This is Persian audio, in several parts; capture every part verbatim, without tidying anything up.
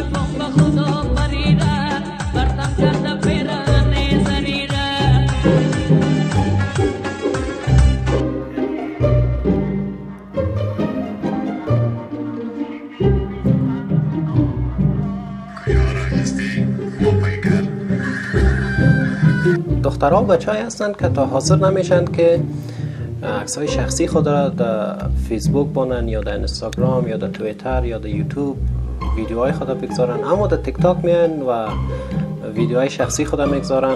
دخترها و بچه‌ای هستند که تا حاضر نمیشن که عکس‌های شخصی خود را در فیسبوک بانن یا در اینستاگرام یا در توییتر یا در یوتیوب ویدیوهای خود را بگذارن، اما در تیک تاک میان و ویدیوهای شخصی خود را میگذارن.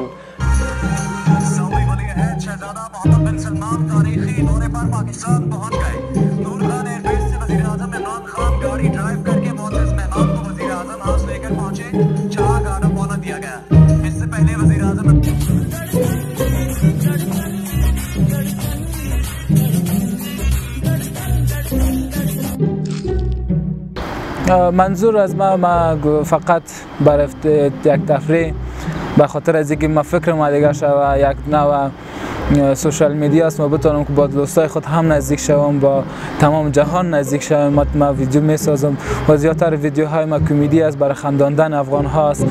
منظور از ما, ما فقط برای یک تفریح به خاطر از اینکه ما فکر ما دیگه شوه یک نوع سوشال میدیا است، ما بتونم که با دوستای خود هم نزدیک شوم، با تمام جهان نزدیک شوم. ما, ما ویدیو میسازم و زیادتر ویدیوهای ما کمدی است، برای خنداندن افغان هاست.